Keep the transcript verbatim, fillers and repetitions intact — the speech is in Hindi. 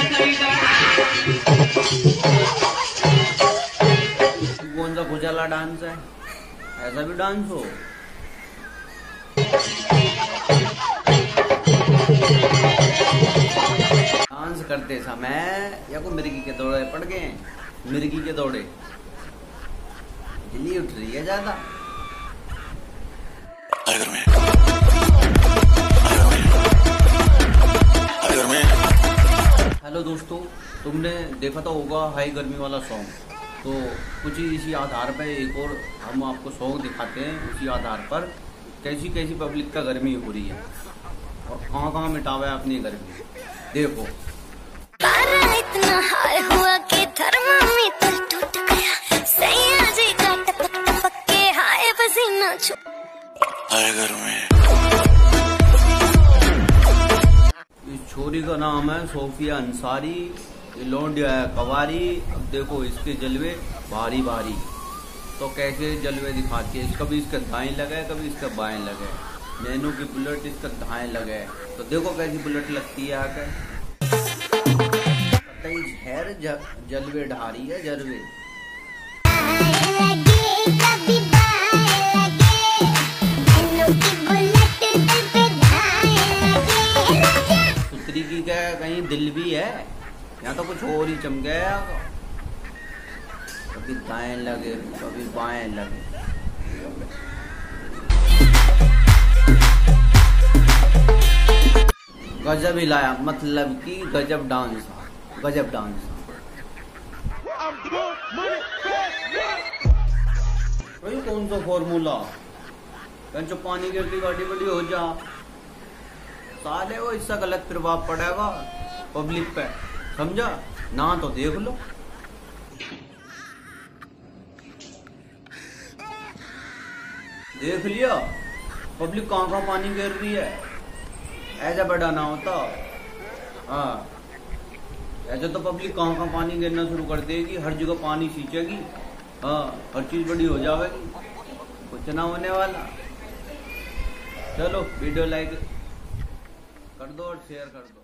कौन सा खुजाला डांस है? ऐसा भी डांस हो? डांस करते समय या को मिर्गी के दौड़े पड़ गए? मिर्गी के दौड़े हिली उठ रही है ज्यादा। हेलो दोस्तों, तुमने देखा तो होगा हाई गर्मी वाला सॉन्ग, तो कुछ इसी आधार पर एक और हम आपको सॉन्ग दिखाते हैं। उसी आधार पर कैसी कैसी पब्लिक का गर्मी हो रही है और कहाँ कहाँ मिटावा है अपनी गर्मी। देखो इतना हाय हुआ कि थर्मामीटर टूट गया, सैया जी का टपक टपक के हाय पसीना छू हाय गर्मी। इस छोरी का नाम है सोफिया अंसारी, ये लौंडिया है कवारी। अब देखो इसके जलवे भारी भारी, तो कैसे जलवे दिखाती है। कभी इसका दाएं लगे कभी इसका बाएं लगे। नैनो की बुलेट इसका दाएं लगे, तो देखो कैसी बुलेट लगती है आकर। झेर जलवे ढारी है जलवे। सुतरी की क्या कहीं दिल भी है, यहाँ तो कुछ और ही चमके। कभी दाएं लगे कभी बाएं लगे। गजब हिलाया, मतलब कि गजब डांस, गजब डांस। भाई कौन सा फॉर्मूला जो पानी गिरती गाड़ी बड़ी हो जा साले, वो इसका गलत प्रभाव पड़ेगा पब्लिक पे, समझा ना? तो देख लो, देख लिया पब्लिक कहाँ कहाँ पानी गिर रही है। ऐसा बड़ा ना होता। हाँ, ऐसे तो पब्लिक कहाँ कहाँ पानी गिरना शुरू कर देगी, हर जगह पानी सींचेगी। हाँ, हर चीज बड़ी हो जाएगी, कुछ ना होने वाला। चलो वीडियो लाइक कर दो और शेयर कर दो।